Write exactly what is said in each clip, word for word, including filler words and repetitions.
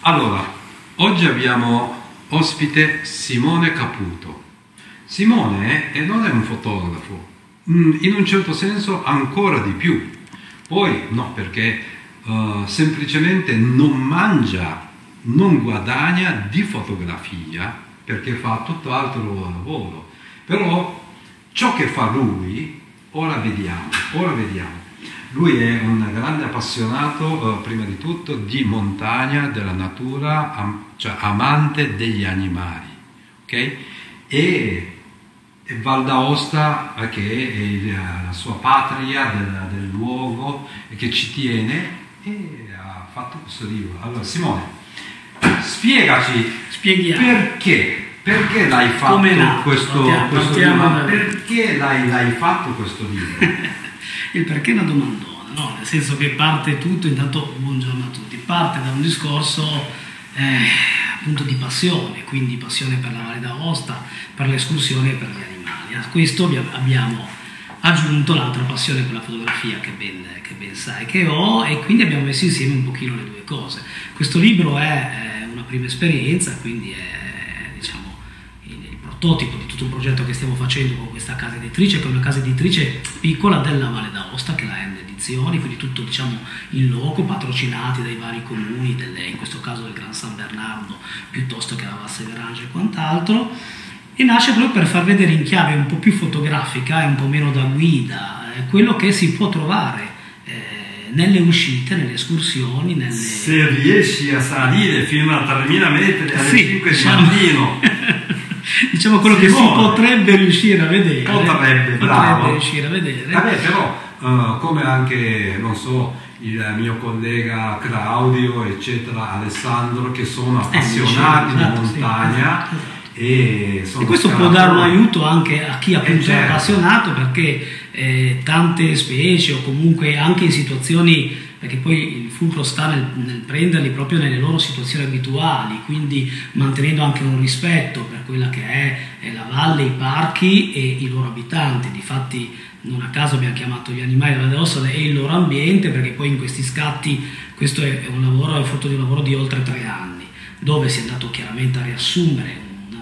Allora, oggi abbiamo ospite Simone Caputo. Simone è, non è un fotografo, in un certo senso ancora di più. Poi no, perché uh, semplicemente non mangia, non guadagna di fotografia, perché fa tutt'altro lavoro. Però ciò che fa lui, ora vediamo, ora vediamo. Lui è un grande appassionato, eh, prima di tutto, di montagna, della natura, am, cioè amante degli animali, ok? E, e Val d'Aosta, eh, che è la sua patria, del, del luogo, e che ci tiene, e ha fatto questo libro. Allora, Simone, spiegaci, Spieghiamo. perché, perché l'hai fatto Come questo, partiamo, questo partiamo libro? da... Perché l'hai, l'hai fatto questo libro? Il perché è una domandona, no? Nel senso che parte tutto, intanto buongiorno a tutti, parte da un discorso eh, appunto di passione, quindi passione per la Valle d'Aosta, per le escursioni e per gli animali. A questo abbiamo aggiunto l'altra passione per la fotografia che ben, che ben sai che ho, e quindi abbiamo messo insieme un pochino le due cose. Questo libro è eh, una prima esperienza, quindi è diciamo prototipo di tutto un progetto che stiamo facendo con questa casa editrice, che è una casa editrice piccola della Valle d'Aosta, che è la End Edizioni, quindi tutto diciamo in loco, patrocinati dai vari comuni, delle, in questo caso del Gran San Bernardo, piuttosto che la Val Severange e quant'altro, e nasce proprio per far vedere in chiave un po' più fotografica e un po' meno da guida eh, quello che si può trovare eh, nelle uscite, nelle escursioni, nelle... Se riesci a salire fino a tremila metri alle sì, cinque diciamo... di mattino, diciamo quello Simone. che si potrebbe riuscire a vedere, potrebbe, bravo. potrebbe riuscire a vedere. Vabbè, però uh, come anche, non so, il mio collega Claudio, eccetera, Alessandro, che sono appassionati eh, di esatto, montagna, sì, esatto. E, sono e questo può dare un aiuto anche a chi appunto eh, certo. è appassionato, perché eh, tante specie, o comunque anche in situazioni, perché poi il fulcro sta nel, nel prenderli proprio nelle loro situazioni abituali, quindi mantenendo anche un rispetto per quella che è, è la valle, i parchi e i loro abitanti. Difatti non a caso abbiamo chiamato gli animali della Valle d'Aosta e il loro ambiente, perché poi in questi scatti questo è un lavoro, è frutto di un lavoro di oltre tre anni, dove si è andato chiaramente a riassumere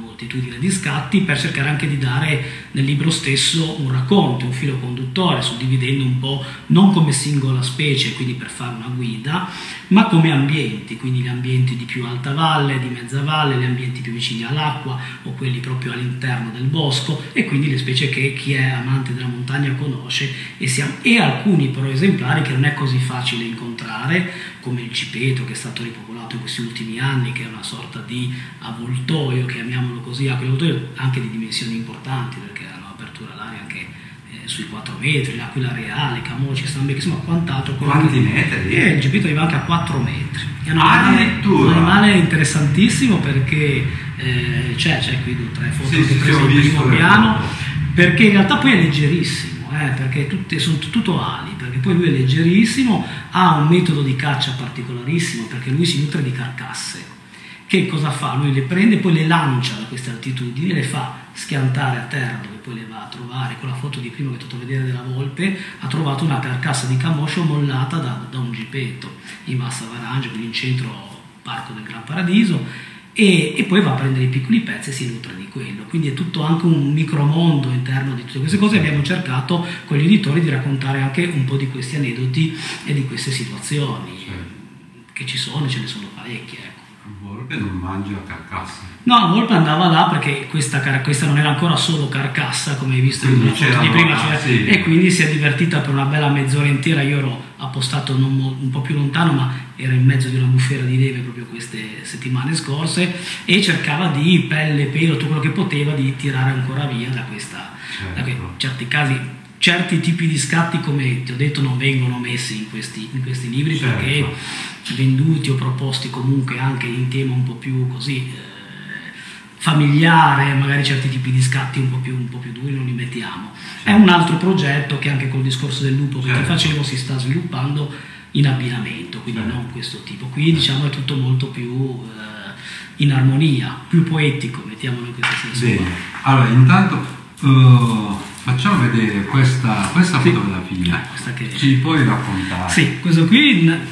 di scatti, per cercare anche di dare nel libro stesso un racconto, un filo conduttore, suddividendo un po' non come singola specie, quindi per fare una guida, ma come ambienti, quindi gli ambienti di più alta valle, di mezza valle, gli ambienti più vicini all'acqua o quelli proprio all'interno del bosco, e quindi le specie che chi è amante della montagna conosce, e, siamo, e alcuni però esemplari che non è così facile incontrare, come il cipeto, che è stato ripopolato in questi ultimi anni, che è una sorta di avvoltoio, chiamiamolo così, anche anche di dimensioni importanti, perché hanno apertura all'aria anche eh, sui quattro metri, l'aquila reale, camosci, stambe, insomma quant'altro. Quanti che... metri? E il cipeto arriva anche a quattro metri. È un ah, animale, un animale interessantissimo, perché eh, c'è, c'è qui due o tre foto sì, che sì, prese in primo piano, perché in realtà poi è leggerissimo. Eh, perché tutte, sono tutto ali, perché poi lui è leggerissimo, ha un metodo di caccia particolarissimo, perché lui si nutre di carcasse. Che cosa fa? Lui le prende, poi le lancia da queste altitudini, le fa schiantare a terra, dove poi le va a trovare. Con la foto di prima che ti ho fatto vedere della volpe, ha trovato una carcassa di camoscio mollata da, da un gippetto in Val Severange, quindi in centro parco del Gran Paradiso, e, e poi va a prendere i piccoli pezzi e si nutre di quello. Quindi è tutto anche un micromondo interno di tutte queste cose. Abbiamo cercato con gli editori di raccontare anche un po' di questi aneddoti e di queste situazioni, certo, che ci sono, ce ne sono parecchie, ecco. Volpe non mangia carcassa. No, la volpe andava là perché questa, questa non era ancora solo carcassa, come hai visto in una foto di prima, cioè, sì. E quindi si è divertita per una bella mezz'ora intera. Io ero appostato non, un po' più lontano, ma era in mezzo di una bufera di neve proprio queste settimane scorse, e cercava di pelle, pelo, tutto quello che poteva, di tirare ancora via da questa, certo, da que- certi casi. Certi tipi di scatti, come ti ho detto, non vengono messi in questi, in questi libri, certo, perché venduti o proposti comunque anche in tema un po' più così eh, familiare, magari certi tipi di scatti un po' più, un po' più duri non li mettiamo. Certo. È un altro progetto che anche col discorso del lupo che certo. ti facevo si sta sviluppando in abbinamento, quindi certo. non questo tipo. Qui diciamo è tutto molto più eh, in armonia, più poetico, mettiamolo in questo senso. Bene, allora intanto uh... facciamo vedere questa, questa sì. fotografia, questa che... ci puoi raccontare? Sì, questo qui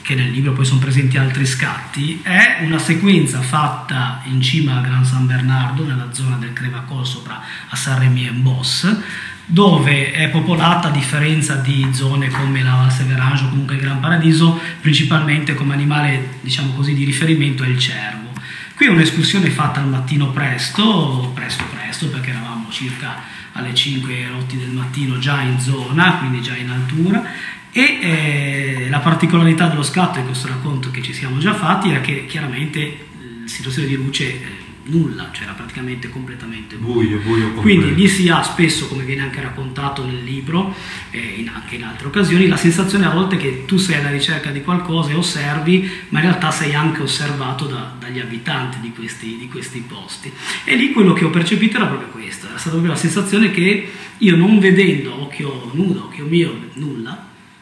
che nel libro poi sono presenti altri scatti, è una sequenza fatta in cima a Gran San Bernardo, nella zona del Crevacol sopra a Saint-Rémy-en-Beauce, dove è popolata, a differenza di zone come la Val Severange o comunque il Gran Paradiso, principalmente come animale, diciamo così, di riferimento è il cervo. Qui è un'escursione fatta al mattino presto, presto presto, perché eravamo circa alle cinque rotti del mattino già in zona, quindi già in altura, e eh, la particolarità dello scatto, e questo racconto che ci siamo già fatti, era che chiaramente la situazione di luce eh, nulla, cioè era praticamente completamente buio. Buio, buio Quindi lì si ha spesso, come viene anche raccontato nel libro, eh, in, anche in altre occasioni, la sensazione a volte che tu sei alla ricerca di qualcosa e osservi, ma in realtà sei anche osservato da, dagli abitanti di questi, di questi posti. E lì quello che ho percepito era proprio questo, era stata proprio la sensazione che io, non vedendo a occhio nudo, a occhio mio, nulla,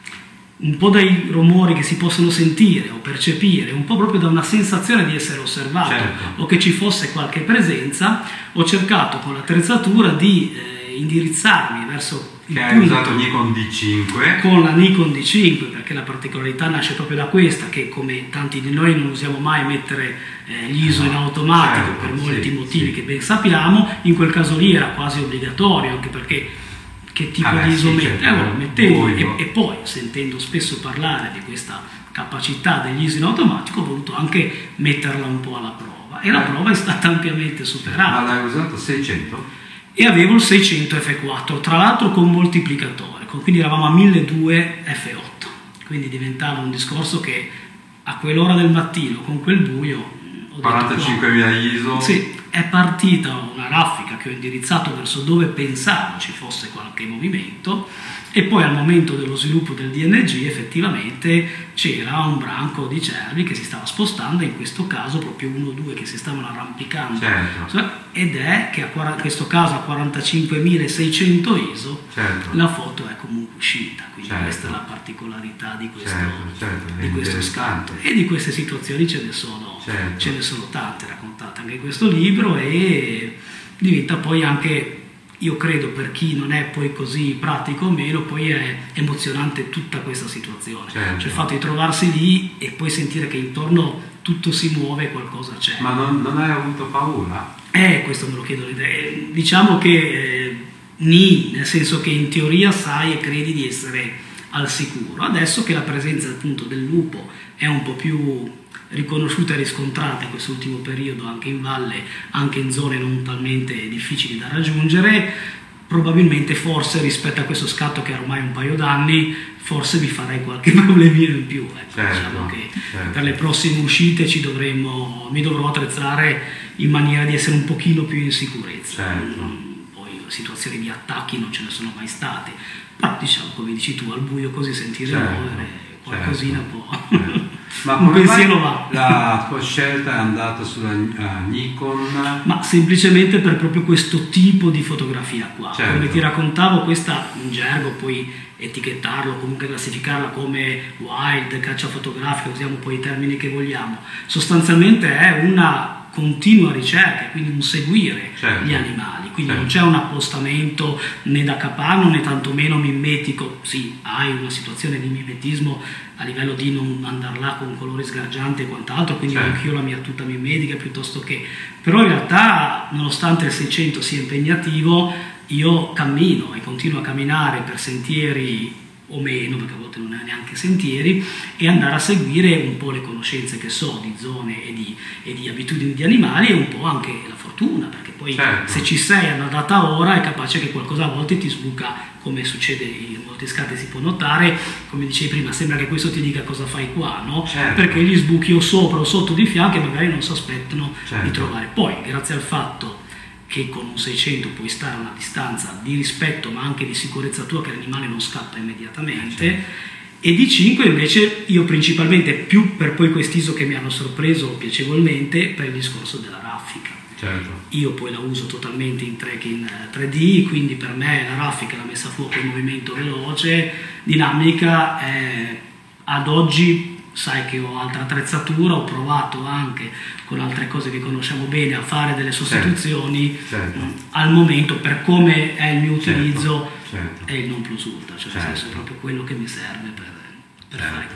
un po' dai rumori che si possono sentire o percepire, un po' proprio da una sensazione di essere osservato, certo, o che ci fosse qualche presenza, ho cercato con l'attrezzatura di eh, indirizzarmi verso il che punto. Hai usato Nikon D cinque? Con la Nikon D cinque, perché la particolarità nasce proprio da questa, che come tanti di noi non usiamo mai mettere eh, l'I S O no, in automatico, certo, per molti sì, motivi sì. che ben sappiamo, in quel caso lì era quasi obbligatorio, anche perché che tipo ah, di I S O sì, mette? Certo, allora, mettendo, e, e poi sentendo spesso parlare di questa capacità degli I S O in automatico, ho voluto anche metterla un po' alla prova, e eh. la prova è stata ampiamente superata. Ma l'hai usato seicento? E avevo il seicento F quattro, tra l'altro con moltiplicatore, quindi eravamo a milleduecento F otto, quindi diventava un discorso che a quell'ora del mattino, con quel buio, quarantacinquemila I S O. Sì, è partita una raffica che ho indirizzato verso dove pensavo ci fosse qualche movimento, e poi al momento dello sviluppo del D N G effettivamente c'era un branco di cervi che si stava spostando, in questo caso proprio uno o due che si stavano arrampicando, certo. ed è che in questo caso a quarantacinquemilaseicento I S O, certo, la foto è comunque uscita, quindi certo, questa è la particolarità di questo, certo, certo, di questo scatto, e di queste situazioni ce ne sono, certo, ce ne sono tante raccontate anche in questo libro, e diventa poi anche, io credo, per chi non è poi così pratico o meno, poi è emozionante tutta questa situazione, certo, cioè il fatto di trovarsi lì e poi sentire che intorno tutto si muove, qualcosa c'è. Ma non, non hai avuto paura? Eh, questo me lo chiedo le idee. Diciamo che eh, ni, nel senso che in teoria sai e credi di essere al sicuro. Adesso che la presenza appunto del lupo è un po' più riconosciuta e riscontrata in quest'ultimo periodo anche in valle, anche in zone non talmente difficili da raggiungere, probabilmente forse rispetto a questo scatto che ha ormai un paio d'anni, forse mi farei qualche problemino in più, ecco, certo, diciamo che certo, per le prossime uscite ci dovremmo, mi dovrò attrezzare in maniera di essere un pochino più in sicurezza, certo. Poi situazioni di attacchi non ce ne sono mai state, però diciamo, come dici tu, al buio così sentire certo, muovere qualcosina certo, può certo. Ma un pensiero va. La tua scelta è andata sulla uh, Nikon? Ma semplicemente per proprio questo tipo di fotografia qua, certo, come ti raccontavo, questa in gergo puoi etichettarlo, comunque classificarla come wild, caccia fotografica, usiamo poi i termini che vogliamo, sostanzialmente è una continua ricerca, quindi un seguire certo, gli animali, quindi certo, non c'è un appostamento né da capanno né tantomeno mimetico. Sì, hai una situazione di mimetismo a livello di non andare là con colori sgargianti e quant'altro, quindi certo, anch'io la mia tuta mimetica piuttosto che, però in realtà nonostante il seicento sia impegnativo, io cammino e continuo a camminare per sentieri o meno, perché a volte non è neanche sentieri, e andare a seguire un po' le conoscenze che so di zone e di, e di abitudini di animali, e un po' anche la fortuna, perché poi certo, se ci sei a una data ora è capace che qualcosa a volte ti sbuca, come succede in molti scatti si può notare, come dicevi prima, sembra che questo ti dica cosa fai qua, no? Certo. Perché gli sbuchi o sopra o sotto di fianco e magari non si aspettano certo, di trovare. Poi grazie al fatto che con un seicento puoi stare a una distanza di rispetto ma anche di sicurezza tua, che l'animale non scappa immediatamente, certo, e di cinque invece io principalmente, più per poi quest'I S O che mi hanno sorpreso piacevolmente, per il discorso della raffica. Certo. Io poi la uso totalmente in tracking tre D, quindi per me la raffica, la messa a fuoco in movimento veloce, dinamica, è, ad oggi sai che ho altra attrezzatura, ho provato anche con altre cose che conosciamo bene a fare delle sostituzioni, certo, certo, al momento per come è il mio utilizzo certo, certo, è il non plus ultra, cioè certo, nel senso è proprio quello che mi serve per, per certo, fare questo.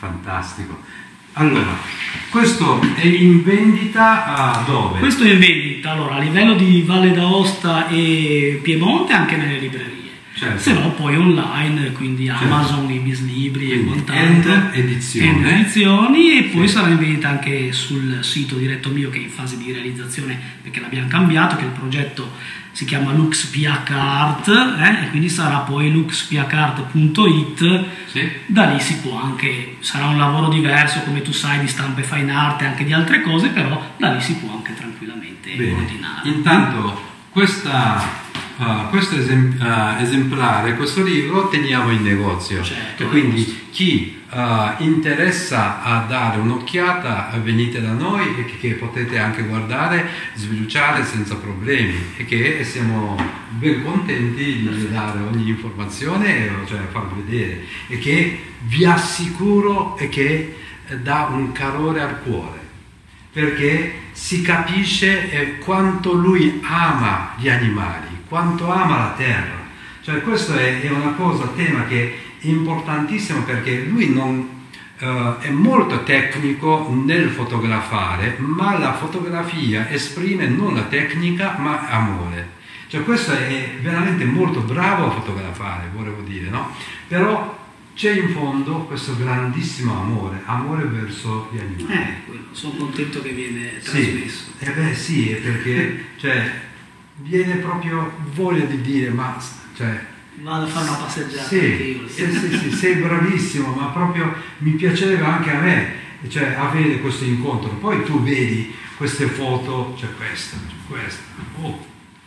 Fantastico. Allora, questo è in vendita a dove? Questo è in vendita, allora, a livello di Valle d'Aosta e Piemonte, anche nelle librerie. Certo. Se no poi online, quindi Certo. Amazon, Ibis Libri e Quindi quant'altro. End Edizione. End Edizioni, e poi Sì. sarà in vendita anche sul sito diretto mio, che è in fase di realizzazione perché l'abbiamo cambiato, che il progetto si chiama Lux P H Art, eh, e quindi sarà poi lux p h art punto it. Sì. Da lì si può anche, sarà un lavoro diverso, come tu sai, di stampa e fine art e anche di altre cose, però da lì si può anche tranquillamente Bene. ordinare. Intanto questa, uh, questo esem- uh, esemplare, questo libro teniamo in negozio. Certo, E quindi chi uh, interessa a dare un'occhiata, venite da noi e che, che potete anche guardare, sbirciare senza problemi, e che siamo ben contenti di dare ogni informazione, cioè far vedere, e che vi assicuro è che dà un calore al cuore, perché si capisce eh, quanto lui ama gli animali, quanto ama la terra. Cioè questo è, è una cosa, tema che è importantissimo, perché lui non, eh, è molto tecnico nel fotografare, ma la fotografia esprime non la tecnica ma amore. Cioè questo è veramente molto bravo a fotografare, volevo dire, no? Però c'è in fondo questo grandissimo amore, amore verso gli animali. Eh, quello, sono contento che viene Sì, trasmesso. eh beh sì, è perché cioè, viene proprio voglia di dire, ma cioè, Vado a fare una passeggiata sì, anche io. sì, sì, sì, sei bravissimo, ma proprio mi piaceva anche a me, cioè, avere questo incontro. Poi tu vedi queste foto, c'è questa, c'è questa, oh,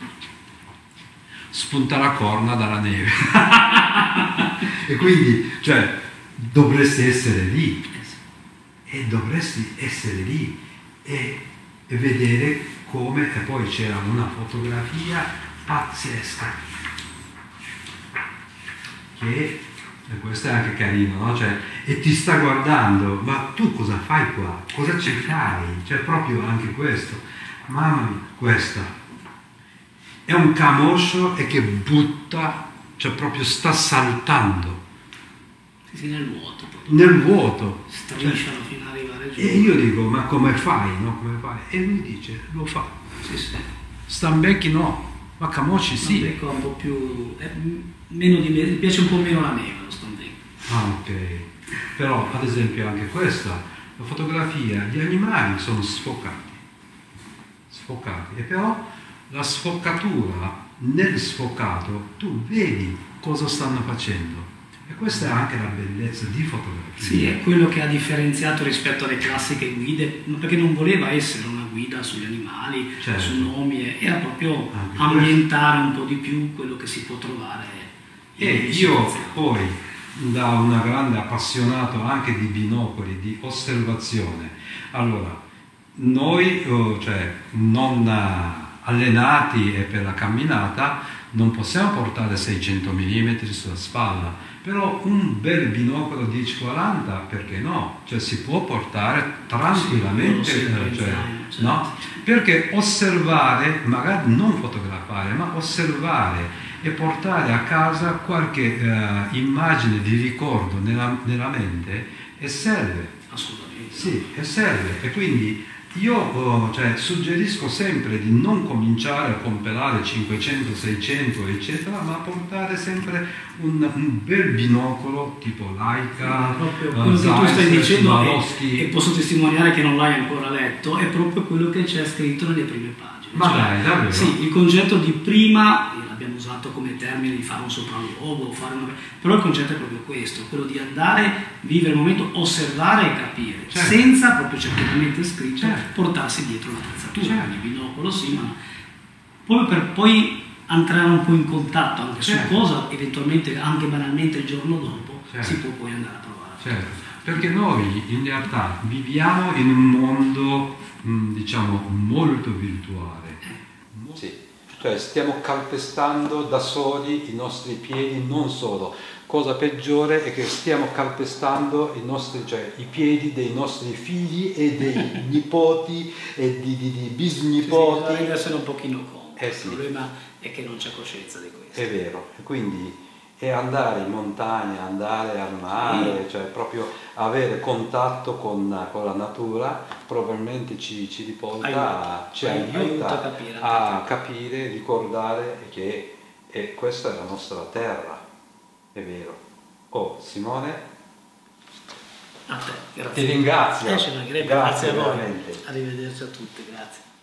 spunta la corna dalla neve. E quindi, cioè, dovresti essere lì, e dovresti essere lì e, e vedere come, e poi c'era una fotografia pazzesca, che, e questo è anche carino, no? Cioè, e ti sta guardando, ma tu cosa fai qua? Cosa ci fai? Cioè, proprio anche questo, mamma mia, questa è un camoscio e che butta, cioè proprio sta saltando Sì, sì, nel vuoto. Proprio. nel vuoto. Strisciano fino ad arrivare giù. E io dico, ma come fai, no? Come fai? E lui dice, lo fa. Sì, sì. Stambecchi no, ma Camosci sì. Stambecco è un po' più... È meno di me, mi piace un po' meno la neve, lo Stambecco. Ah, ok. Però, ad esempio, anche questa, la fotografia, gli animali sono sfocati. Sfocati. E però la sfocatura, nel sfocato, tu vedi cosa stanno facendo. E questa è anche la bellezza di fotografia. Sì, è quello che ha differenziato rispetto alle classiche guide, perché non voleva essere una guida sugli animali, Certo. su nomi, era proprio Anche ambientare un po' di più quello che si può trovare. in E ogni io situazione. poi, da una grande appassionato anche di binocoli, di osservazione, allora, noi, eh, cioè, non eh, allenati e per la camminata, non possiamo portare seicento millimetri sulla spalla, però un bel binocolo dieci quaranta, perché no? Cioè si può portare tranquillamente, Sì, quello eh, sì, cioè, certo. no? Perché osservare, magari non fotografare, ma osservare e portare a casa qualche eh, immagine di ricordo nella, nella mente, e serve. Assolutamente. Sì, e serve. E quindi io oh, cioè, suggerisco sempre di non cominciare a comprare cinquecento, seicento, eccetera, ma portare sempre un, un bel binocolo tipo Leica, Proprio eh, quello che tu Zeiss, stai dicendo, Swarovski. e, e posso testimoniare che non l'hai ancora letto, è proprio quello che c'è scritto nelle prime pagine. Ma dai, davvero? Sì, il concetto di prima, l'abbiamo usato come termine di fare un sopralluogo, fare una... però il concetto è proprio questo, quello di andare, vivere il momento, osservare e capire, Certo. senza, proprio c'è chiaramente scritto, Certo. portarsi dietro l'attrezzatura, Certo. quindi binocolo sì, ma proprio per poi entrare un po' in contatto anche Certo. su cosa eventualmente anche banalmente il giorno dopo Certo. si può poi andare a provare. Certo, perché noi in realtà viviamo in un mondo, mh, diciamo, molto virtuale. Sì, cioè stiamo calpestando da soli i nostri piedi, non solo. Cosa peggiore è che stiamo calpestando i, nostri, cioè, i piedi dei nostri figli e dei nipoti e di, di, di bisnipoti. Bisogna essere un pochino conto. Eh sì. Il problema è che non c'è coscienza di questo. È vero, e quindi e andare in montagna, andare al mare, Sì. cioè proprio avere contatto con, con la natura, probabilmente ci, ci riporta, Aiuta, ci aiuta aiuta, a capire. a capire, ricordare che e questa è la nostra terra, è vero. Oh, Simone, A te, grazie. ti ringrazio. Eh, ci mancherebbe, Grazie grazie a voi. veramente. Arrivederci a tutti, grazie.